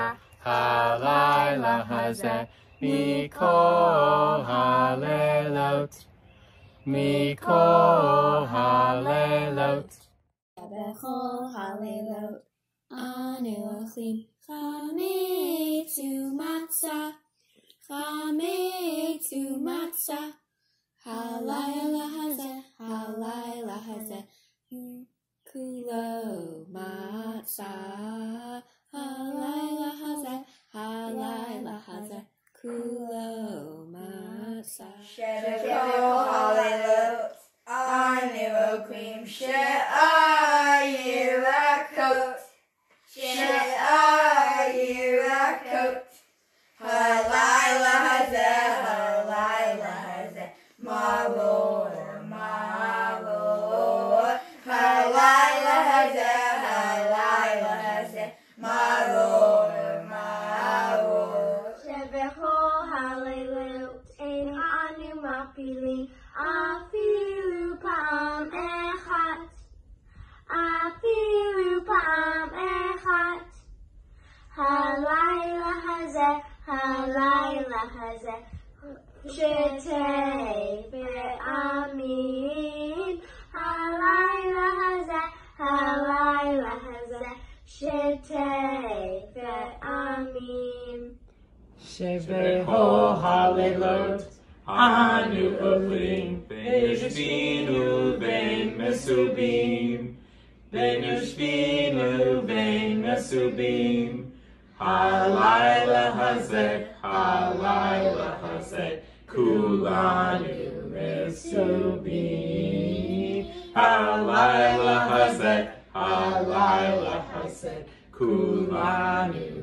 הלילה הזה מכל הלילות, מכל הלילות. בכל הלילות אנו אוכלים חמץ ומצה, חמץ ומצה. הלילה הזה כולו מצה. הלילה הזה כולו מצה. שבכל הלילות אנו אוכלים שאר ירקות, שאר ירקות. הלילה הזה מרור, מרור. הלילה הזה מרור, מרור. שבכל הלילות אין אנו מפילים אפילו פעם אחת, אפילו פעם אחת. הלילה הזה שתי פעמים. הלילה הזה שתי פעמים. שבכל הלילות אנו אוכלים בין יושבים ובין מסובים, בין יושבים ובין מסובים. הלילה הזה כולנו מסובים. הלילה הזה כולנו